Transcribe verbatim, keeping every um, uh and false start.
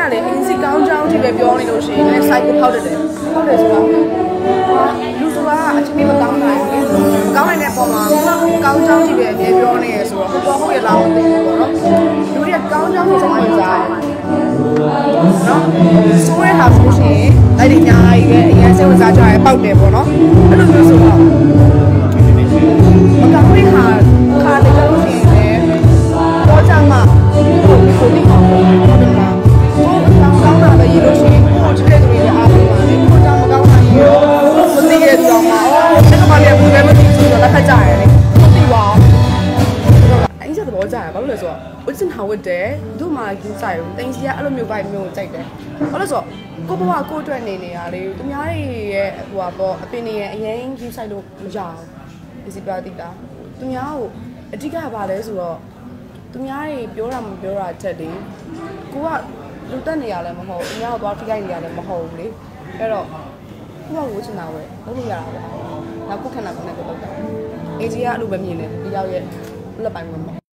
ကလေအင်းစီကောင်းချောင်းဒီပဲပြောနေလို့ရှိရင်လည်း site ကိုဖောက်တယ်ဖောက်တယ်ဆိုတော့ဟာလူဆိုတာအချင်းမကောင်းနိုင်ဘူးကောင်းနိုင်တဲ့ပုံမှာကောင်းချောင်းဒီပဲအမြဲပြောနေရဆိုတော့ဟိုပေါ်ဟုတ်ရလားမသိဘူးပေါ့နော်လူတွေကကောင်းချောင်းကိုစမ်းနေကြတယ်နော်ဆိုရဲဟာဆိုရှင်အဲ့ဒီညာကြီးပဲအရင်စိတ်ဝင်စားကြရပောက်တယ်ပေါ့နော်အဲ့လိုမျိုးဆိုတော့မကောင်းတဲ့ခါခါတကယ်လို့ရှိရင်လည်းတော့ကြမှာကိုကိုဒီမှာဟုတ်တယ်မလားကိုကောင်းကောင်းတာပဲရလို့ရှိရင်ကိုချစ်တဲ့သူတွေအားပေးပါလေကိုကြောင့်မကောင်းတာရေမသိရတော့မှာအော်တကယ်မှလည်းဘူးလည်းမသိဘူးဆိုတော့လက်ခတ်ကြရတယ်လေမသိပါဘူးအဲ့ဒီသဘောကြရဘာလို့လဲဆိုတော့ဦးစင်ဟာဝတ်တယ်တို့မှကျင်းဆိုင်ဘူးတင်စီကအဲ့လိုမျိုးပိုက်မျိုးကြိုက်တယ်ဘာလို့ဆိုတော့ကိုဘဝကိုအတွက်နေနေရလေသူများရဲ့ဟိုပါပေါ့အပင်တွေရဲ့အရင်ကျင်းဆိုင်လို့မရအောင်ဒီစီပါတိတာသူများကိုအဓိကဘာလဲဆိုတော့သူများတွေပြောတာမပြောတာချက်လေကိုကလူတက်နေရလည်းမဟုတ်သူများကိုသွားထိခိုက်နေရလည်းမဟုတ်ဘူးလေအဲ့တော့ကိုကဝှချင်တာပဲလုပ်လို့ရတာပေါ့နောက်ခုခဏခဏကိုလုပ်တာအေဂျီကအလိုပဲမြင်တယ်ဒီရောက်ရဲ့လက်ပိုင်းမှာ